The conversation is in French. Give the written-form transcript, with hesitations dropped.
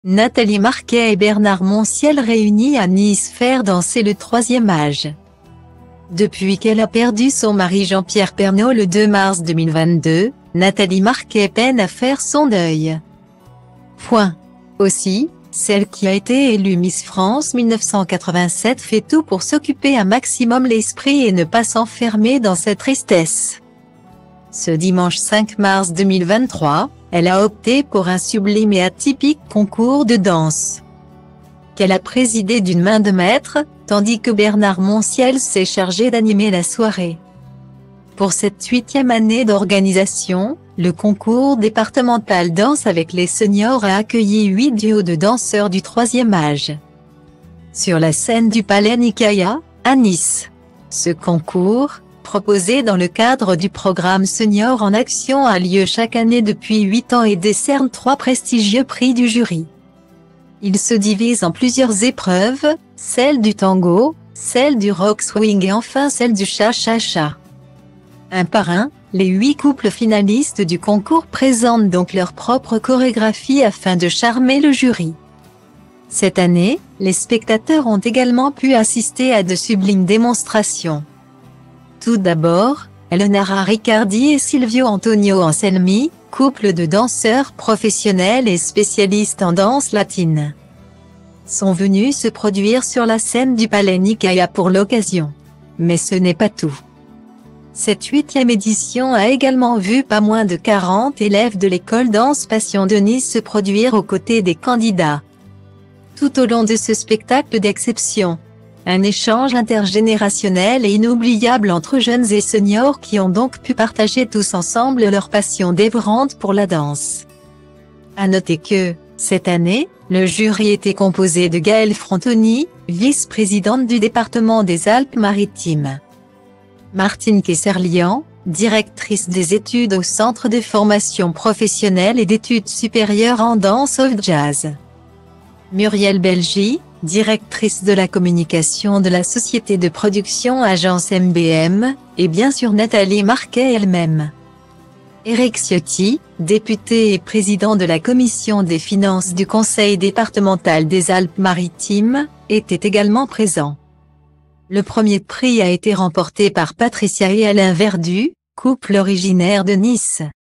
Nathalie Marquet et Bernard Monciel réunis à Nice faire danser le troisième âge. Depuis qu'elle a perdu son mari Jean-Pierre Pernaut le 2 mars 2022, Nathalie Marquet peine à faire son deuil. Aussi, celle qui a été élue Miss France 1987 fait tout pour s'occuper un maximum l'esprit et ne pas s'enfermer dans sa tristesse. Ce dimanche 5 mars 2023, elle a opté pour un sublime et atypique concours de danse, qu'elle a présidé d'une main de maître, tandis que Bernard Monciel s'est chargé d'animer la soirée. Pour cette 8e année d'organisation, le concours départemental Danse avec les seniors a accueilli 8 duos de danseurs du troisième âge, sur la scène du Palais Nicaïa, à Nice. Ce concours, proposé dans le cadre du programme Seniors en Action, a lieu chaque année depuis 8 ans et décerne 3 prestigieux prix du jury. Il se divise en plusieurs épreuves, celle du tango, celle du rock swing et enfin celle du cha-cha-cha. Un par un, les 8 couples finalistes du concours présentent donc leur propre chorégraphie afin de charmer le jury. Cette année, les spectateurs ont également pu assister à de sublimes démonstrations. Tout d'abord, Eleonora Riccardi et Silvio Antonio Anselmi, couple de danseurs professionnels et spécialistes en danse latine, sont venus se produire sur la scène du Palais Nicaïa pour l'occasion. Mais ce n'est pas tout. Cette 8e édition a également vu pas moins de 40 élèves de l'école Danse Passion de Nice se produire aux côtés des candidats. Tout au long de ce spectacle d'exception, un échange intergénérationnel et inoubliable entre jeunes et seniors qui ont donc pu partager tous ensemble leur passion dévorante pour la danse. À noter que, cette année, le jury était composé de Gaëlle Frontoni, vice-présidente du département des Alpes-Maritimes, Martine Kesserlian, directrice des études au Centre de formation professionnelle et d'études supérieures en danse of jazz, Muriel Belgy, directrice de la communication de la société de production Agence MBM, et bien sûr Nathalie Marquet elle-même. Éric Ciotti, député et président de la commission des finances du Conseil départemental des Alpes-Maritimes, était également présent. Le premier prix a été remporté par Patricia et Alain Verdu, couple originaire de Nice.